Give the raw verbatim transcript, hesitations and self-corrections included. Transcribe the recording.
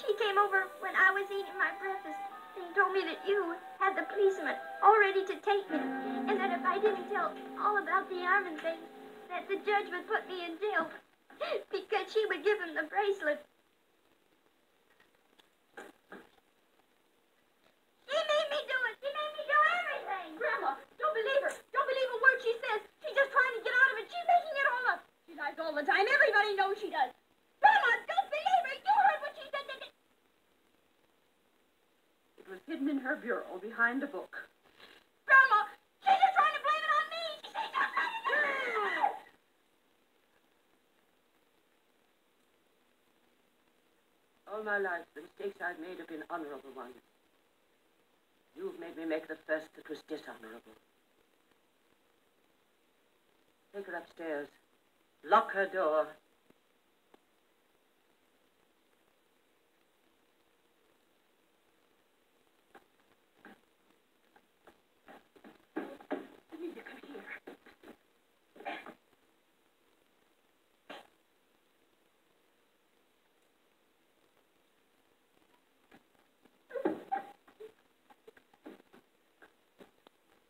She came over when I was eating my breakfast and told me that you had the policeman all ready to take me, and that if I didn't tell all about the Armand thing, that the judge would put me in jail because she would give him the bracelet. She made me do it. She made me do everything. Grandma, don't believe her. Don't believe a word she says. She's just trying to get out of it. She's making it all up. She lies all the time. Everybody knows she does. Grandma, don't believe her. You heard what she said. It was hidden in her bureau behind a book. Grandma, she's just trying to blame it on me. She's just trying to blame it on me. All my life, the mistakes I've made have been honorable ones. You've made me make the first that was dishonorable. Take her upstairs. Lock her door.